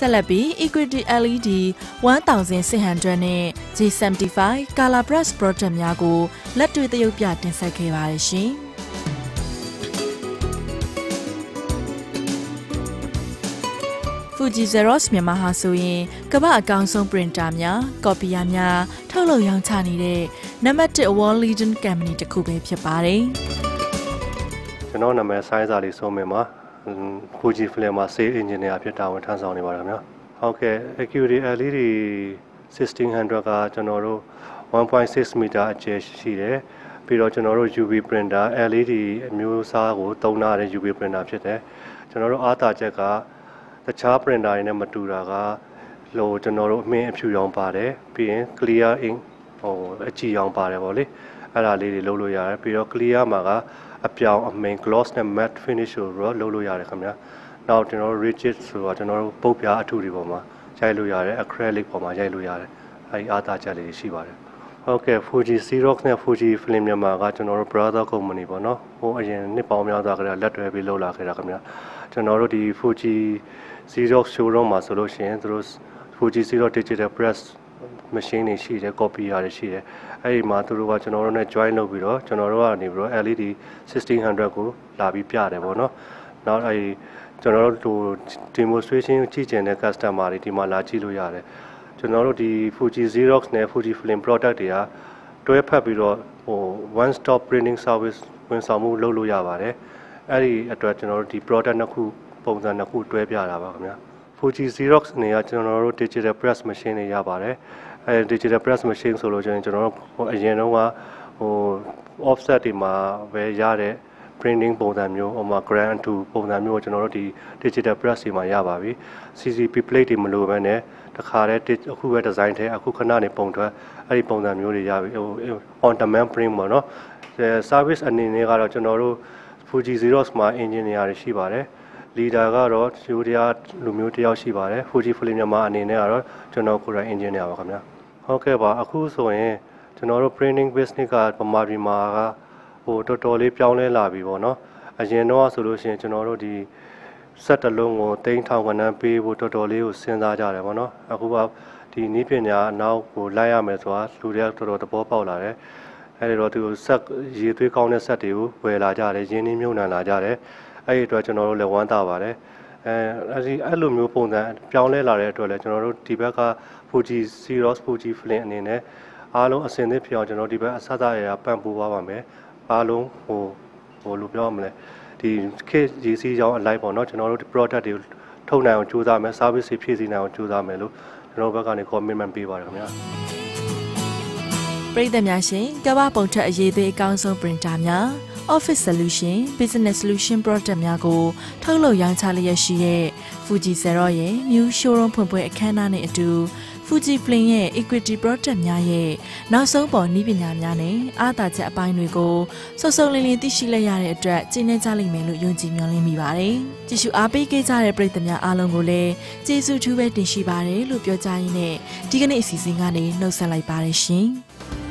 ဆက်လက်ပြီး Equity LED 1600နဲ့ J75 Color Brush Product များကိုလက်တွေ့သရုပ်ပြတင်ဆက်ခဲ့ပါတယ်ရှင်။ Fuji Xerox မြန်မာဟာဆိုရင်ကမ္ဘာအကောင်ဆုံး printer များ copier များထုတ်လုပ်ရောင်းချနေတဲ့ နံပါတ်1 World Leading Company တစ်ခုပဲဖြစ်ပါတယ်။ကျွန်တော်နာမည်ဆိုင်းစာလေးဆုံးမြင်ပါ Fuji Film မှာ Sales Engineer ဖြစ်တာဝန်ထမ်းဆောင်နေပါတယ်ခင်ဗျာ။ဟုတ်ကဲ့ Equity LED 1600ကကျွန်တော်တို့ 1.6 meter အကျယ်ရှိတယ်။ပြီးတော့ကျွန်တော်တို့ UV printer LED အမျိုးအစားကိုသုံးထားတဲ့ UV printer ဖြစ်တယ်။ကျွန်တော်တို့အားသာချက်ကတခြား printer တွေနဲ့မတူတာကကျွန်တော်တို့အမင်းအဖြူရောင်ပါတယ်ပြီးရင် clear ink အကြည်ရောင်ပါတယ်ဗောလေအဲ့ဒါလေးတွေလုပ်လို့ရတယ်ပြီးတော့ clear မှာကအပြောင်အမင်း gloss နဲ့ matte finish ကိုလုပ်လို့ရတယ်ခင်ဗျာနောက်ကျွန်တော်တို့ rigid ဆိုတာကျွန်တော်တို့ပုတ်ပြားအထုတွေပေါ်မှာရိုက်လို့ရတယ် acrylic ပေါ်မှာရိုက်လို့ရတယ်အဲဒီအားသာချက်လေးရှိပါတယ်ဟုတ်ကဲ့ Fuji Xerox နဲ့ Fuji Film မြန်မာကကျွန်တော်တို့ brother company ပေါ့နော်ဟိုအရင်နှစ်ပေါင်းများစွာကလက်တွဲပြီးလုပ်လာခဲ့တာခင်ဗျာကျွန်တော်တို့ဒီ Fuji Xerox showroom မှာဆိုလို့ရှိရင်သူတို့ Fuji Xerox Digital Press machine တွေရှိတယ် copier တွေရှိတယ်အဲ့ဒီမှာသူတို့ကကျွန်တော်တို့နဲ့ join လုပ်ပြီးတော့ကျွန်တော်တို့ကနေပြီးတော့ LED 1600ကိုလာပြီးပြတယ်ပေါ့နော်နောက်အဲဒီကျွန်တော်တို့ demonstration ကြည့်ကျင်တဲ့ customer တွေဒီမှာလာကြည့်လို့ရတယ်ကျွန်တော်တို့ဒီ Fuji Xerox နဲ့ Fuji Film product တွေကတွဲဖက်ပြီးတော့one stop printing service ဝန်ဆောင်မှုလုပ်လို့ရပါတယ်အဲ့ဒီအတွက်ကျွန်တော်တို့ဒီ product နှစ်ခုပုံစံနှစ်ခုတွဲပြတာပါခင်ဗျာ Fuji Xerox နေရာကျွန်တော်တို့ digital press machine တွေရပါတယ်အဲ digital press machine ဆိုလို့ကျွန်တော်တို့အရင်တုန်းကoffset တွေမှာပဲရတဲ့ printing ပုံစံမျိုးgrand to ပုံစံမျိုးကိုကျွန်တော်တို့ဒီ digital press တွေမှာရပါပြီ CCP plate တွေမလိုဘဲနဲ့တခါတည်းအခုပဲ design ထဲအခုခဏနေပုံထွက်အဲ့ဒီပုံစံမျိုးတွေရပြီon demand print ပေါ့နော် service အနေနဲ့ကတော့ကျွန်တော်တို့ Fuji Xerox မှာ engineer တွေရှိပါတယ်leader ကတော့ယူရီးယားလူမျိုးတယောက်ရှိပါတယ် Fuji Film မြန်မာအနေနဲ့ကတော့ကျွန်တော်ကိုယ်တိုင် engineer ပါခင်ဗျာဟုတ်ကဲ့ပါအခုဆိုရင်ကျွန်တော်တို့ printing business ကပမာပြည်မှာကတော်တော်လေးပြောင်းလဲလာပြီပေါ့နော်အရင်တော့ဆိုလို့ရှိရင်ကျွန်တော်တို့ဒီဆက်တလုံးကို3000ခန်းပေးဖို့တော်တော်လေးကိုစဉ်းစားကြတယ်ပေါ့နော်အခုကဒီနည်းပညာအနောက်ကိုလိုက်ရမယ်ဆိုတာလူတွေကတော်တော်သဘောပေါက်လာတယ်အဲဒီတော့သူဆက်ရေးသွေးကောင်းတဲ့ဆက်တွေကိုဝယ်လာကြတယ်ရင်းနှီးမြှုပ်နှံလာကြတယ်အဲ့ဒီအတွက်ကျွန်တော်တို့လည်းဝမ်းသာပါတယ်အဲ့လိုမျိုးပုံစံပြောင်းလဲလာတဲ့အတွက်လည်းကျွန်တော်တို့ဒီဘက်က Fuji Xerox Fuji Film အနေနဲ့အားလုံးအစင်သစ်ဖြစ်အောင်ကျွန်တော်ဒီဘက်အစအရပံ့ပိုးပါမယ်အားလုံးလို့ပြောရမလဲဒီခေတ်ရည်စည်းကြောင်းအလိုက်ပေါ့နော်ကျွန်တော်တို့ဒီ product တွေထုတ်နိုင်အောင်ကြိုးစားမယ် service တွေဖြည့်ဆည်းနိုင်အောင်ကြိုးစားမယ်လို့ကျွန်တော်ဘက်ကနေ commitment ပေးပါတယ်ခင်ဗျာပရိသတ်များရှင်ကမ္ဘာပုံထက်အရေးသေးအကောင်းဆုံး printer များ Office Solution Business Solution Product များကိုထုတ်လုပ်ရောင်းချလျက်ရှိတဲ့ Fuji Xerox ရဲ့ New Showroom ဖွင့်ပွဲအခမ်းအနားနဲ့အတူ Fuji Film ရဲ့ Equity Product များရဲ့နောက်ဆုံးပေါ်နည်းပညာများနဲ့အားသာချက်အပိုင်းတွေကိုစုံစုံလင်လင်သိရှိလိုက်ရတဲ့အတွက်ကျေနပ်ကြလိမ့်မယ်လို့ယုံကြည်မျှော်လင့်မိပါတယ်။ကြည့်ရှုအားပေးခဲ့ကြတဲ့ပရိသတ်များအားလုံးကိုလည်းကျေးဇူးထူးပဲတင်ရှိပါတယ်လို့ပြောကြရင်းနဲ့ဒီကနေ့အစီအစဉ်ကနေနှုတ်ဆက်လိုက်ပါတယ်ရှင်။